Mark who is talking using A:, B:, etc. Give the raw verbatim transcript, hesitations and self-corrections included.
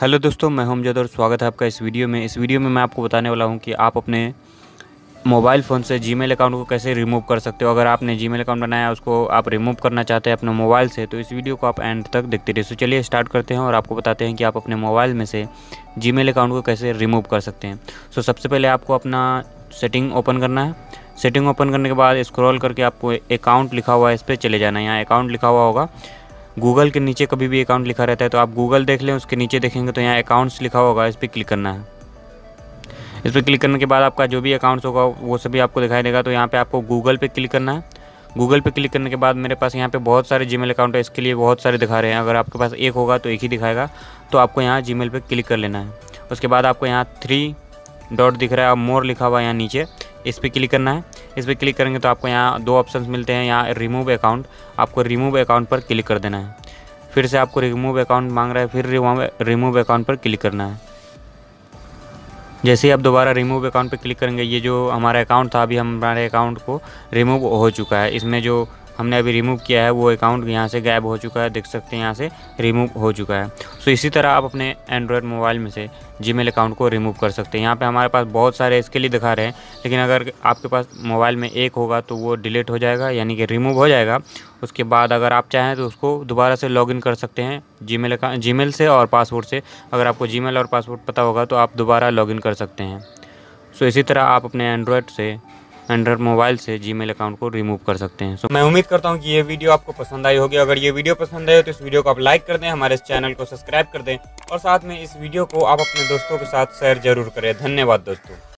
A: Hello दोस्तों, मैं हूं अमजद और स्वागत है आपका इस वीडियो में। इस वीडियो में मैं आपको बताने वाला हूं कि आप अपने मोबाइल फ़ोन से जीमेल अकाउंट को कैसे रिमूव कर सकते हो। अगर आपने जीमेल अकाउंट बनाया उसको आप रिमूव करना चाहते हैं अपने मोबाइल से, तो इस वीडियो को आप एंड तक देखते रहिए। सो चलिए स्टार्ट करते हैं और आपको बताते हैं कि आप अपने मोबाइल में से जीमेल अकाउंट को कैसे रिमूव कर सकते हैं। सो सबसे पहले आपको अपना सेटिंग ओपन करना है। सेटिंग ओपन करने के बाद स्क्रॉल करके आपको अकाउंट लिखा हुआ है इस पर चले जाना है। यहाँ अकाउंट लिखा हुआ होगा, गूगल के नीचे कभी भी अकाउंट लिखा रहता है तो आप गूगल देख लें, उसके नीचे देखेंगे तो यहाँ अकाउंट्स लिखा होगा, इस पर क्लिक करना है। इस पर क्लिक करने के बाद आपका जो भी अकाउंट्स होगा वो सभी आपको दिखाई देगा। तो यहाँ पे आपको गूगल पे क्लिक करना है। गूगल पे क्लिक करने के बाद मेरे पास यहाँ पे बहुत सारे जीमेल अकाउंट है, इसके लिए बहुत सारे दिखा रहे हैं। अगर आपके पास एक होगा तो एक ही दिखाएगा, तो आपको यहाँ जीमेल पे क्लिक कर लेना है। उसके बाद आपको यहाँ थ्री डॉट दिख रहा है और मोर लिखा हुआ है यहाँ नीचे, इस पर क्लिक करना है। इस पर क्लिक करेंगे तो आपको यहाँ दो ऑप्शंस मिलते हैं। यहाँ रिमूव अकाउंट, आपको रिमूव अकाउंट पर क्लिक कर देना है। फिर से आपको रिमूव अकाउंट मांग रहा है, फिर रिमूव अकाउंट पर क्लिक करना है। जैसे ही आप दोबारा रिमूव अकाउंट पर क्लिक करेंगे, ये जो हमारा अकाउंट था अभी हमारे अकाउंट को रिमूव हो चुका है। इसमें जो हमने अभी रिमूव किया है वो अकाउंट यहाँ से गायब हो चुका है, देख सकते हैं यहाँ से रिमूव हो चुका है। सो इसी तरह आप अपने एंड्रॉयड मोबाइल में से जीमेल अकाउंट को रिमूव कर सकते हैं। यहाँ पे हमारे पास बहुत सारे इसके लिए दिखा रहे हैं, लेकिन अगर आपके पास मोबाइल में एक होगा तो वो डिलीट हो जाएगा, यानी कि रिमूव हो जाएगा। उसके बाद अगर आप चाहें तो उसको दोबारा से लॉगिन कर सकते हैं जीमेल अकाउंट जीमेल से और पासवर्ड से। अगर आपको जीमेल और पासवर्ड पता होगा तो आप दोबारा लॉगिन कर सकते हैं। सो इसी तरह आप अपने एंड्रॉयड से एंड्रॉयड मोबाइल से जीमेल अकाउंट को रिमूव कर सकते हैं। सो मैं उम्मीद करता हूं कि ये वीडियो आपको पसंद आई होगी। अगर ये वीडियो पसंद आए तो इस वीडियो को आप लाइक कर दें, हमारे इस चैनल को सब्सक्राइब कर दें और साथ में इस वीडियो को आप अपने दोस्तों के साथ शेयर जरूर करें। धन्यवाद दोस्तों।